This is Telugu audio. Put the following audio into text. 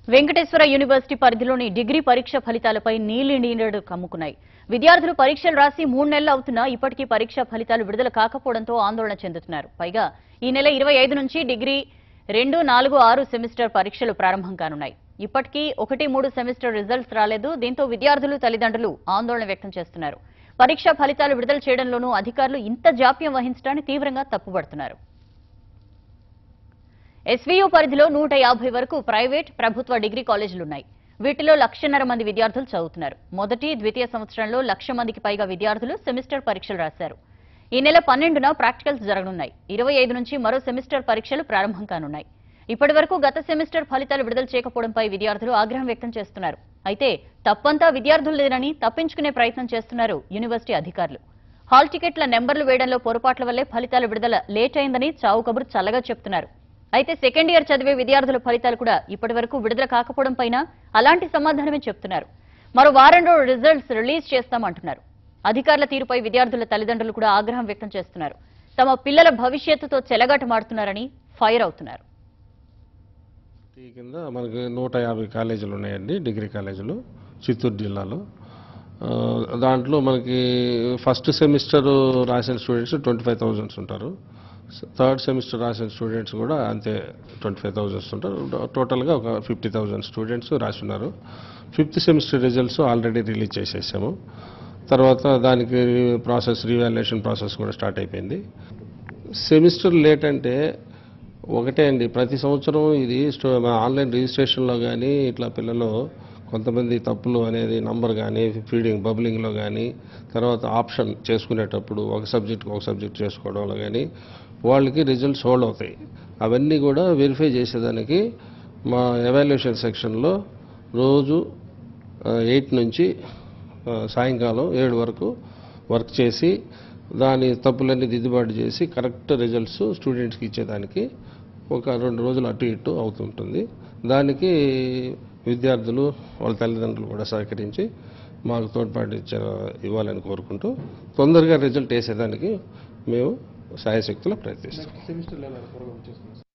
వెంకటేశ్వర యూనివర్సిటీ పరిధిలోని డిగ్రీ పరీక్ష ఫలితాలపై నీళ్లు కమ్ముకున్నాయి. విద్యార్థులు పరీక్షలు రాసి 3 నెలలు అవుతున్నా ఇప్పటికీ పరీక్ష ఫలితాలు విడుదల కాకపోవడంతో ఆందోళన చెందుతున్నారు. పైగా ఈ నెల 25 నుంచి డిగ్రీ 2, 4, 6 సెమిస్టర్ పరీక్షలు ప్రారంభం కానున్నాయి. ఇప్పటికీ 1, 3 సెమిస్టర్ రిజల్ట్స్ రాలేదు. దీంతో విద్యార్థులు, తల్లిదండ్రులు ఆందోళన వ్యక్తం చేస్తున్నారు. పరీక్ష ఫలితాలు విడుదల చేయడంలోనూ అధికారులు ఇంత జాప్యం వహించడాన్ని తీవ్రంగా తప్పుపడుతున్నారు. SVU పరిధిలో 150 వరకు ప్రైవేట్, ప్రభుత్వ డిగ్రీ కాలేజీలున్నాయి. వీటిలో 1,50,000 మంది విద్యార్థులు చదువుతున్నారు. మొదటి, ద్వితీయ సంవత్సరంలో 1,00,000 మందికి పైగా విద్యార్థులు సెమిస్టర్ పరీక్షలు రాశారు. ఈ నెల 12న ప్రాక్టికల్స్ జరగనున్నాయి. 25 నుంచి మరో సెమిస్టర్ పరీక్షలు ప్రారంభం కానున్నాయి. ఇప్పటి వరకు గత సెమిస్టర్ ఫలితాలు విడుదల చేయకపోవడంపై విద్యార్థులు ఆగ్రహం వ్యక్తం చేస్తున్నారు. అయితే తప్పంతా విద్యార్థులదేనని తప్పించుకునే ప్రయత్నం చేస్తున్నారు యూనివర్సిటీ అధికారులు. హాల్ టికెట్ల నెంబర్లు వేయడంలో పొరపాట్ల వల్లే ఫలితాల విడుదల లేట్ అయిందని చావు కబురు చల్లగా చెప్తున్నారు. అయితే సెకండ్ ఇయర్ చదివే విద్యార్థుల ఫలితాలు కూడా ఇప్పటి వరకు విడుదల కాకపోవడం పైన అలాంటి సమాధానమే చెప్తున్నారు. మరో వారంలో రిజల్ట్స్ రిలీజ్ చేస్తామంటున్నారు. అధికారుల తీరుపై విద్యార్థుల తల్లిదండ్రులు కూడా ఆగ్రహం వ్యక్తం చేస్తున్నారు. తమ పిల్లల భవిష్యత్తుతో చెలగాటమాడుతున్నారని ఫైర్ అవుతున్నారు. కింద మనకి 150 కాలేజీలు ఉన్నాయండి, డిగ్రీ కాలేజీలు చిత్తూరు జిల్లాలో. దాంట్లో మనకి ఫస్ట్ సెమిస్టర్ రాసిన స్టూడెంట్స్ 25,000 ఉంటారు. థర్డ్ సెమిస్టర్ రాసిన స్టూడెంట్స్ కూడా అంతే 25,000 ఉంటారు. టోటల్గా ఒక 50,000 స్టూడెంట్స్ రాస్తున్నారు. Fifth semester results already release చేసేసాము. తర్వాత దానికి రీవాల్యుయేషన్ ప్రాసెస్ కూడా స్టార్ట్ అయిపోయింది. సెమిస్టర్ లేట్ అంటే ఒకటే అండి, ప్రతి సంవత్సరం ఇది ఆన్లైన్ రిజిస్ట్రేషన్లో కానీ ఇట్లా పిల్లలు కొంతమంది తప్పులు అనేది నంబర్ కానీ ఫీడింగ్ బబ్లింగ్లో కానీ తర్వాత ఆప్షన్ చేసుకునేటప్పుడు ఒక సబ్జెక్ట్ చేసుకోవడంలో కానీ వాళ్ళకి రిజల్ట్స్ హోల్డ్ అవుతాయి. అవన్నీ కూడా వెరిఫై చేసేదానికి మా ఎవాల్యుయేషన్ సెక్షన్లో రోజు 8 నుంచి సాయంకాలం 7 వరకు వర్క్ చేసి దాని తప్పులన్నీ దిద్దుబాటు చేసి కరెక్ట్ రిజల్ట్స్ స్టూడెంట్స్కి ఇచ్చేదానికి ఒక 2 రోజులు అటు ఇటు అవుతుంటుంది. దానికి విద్యార్థులు వాళ్ళ తల్లిదండ్రులు కూడా సహకరించి మాకు తోడ్పాటు ఇవ్వాలని కోరుకుంటూ తొందరగా రిజల్ట్ వేసేదానికి మేము సాయశక్తులు ప్రయత్నిస్తాం.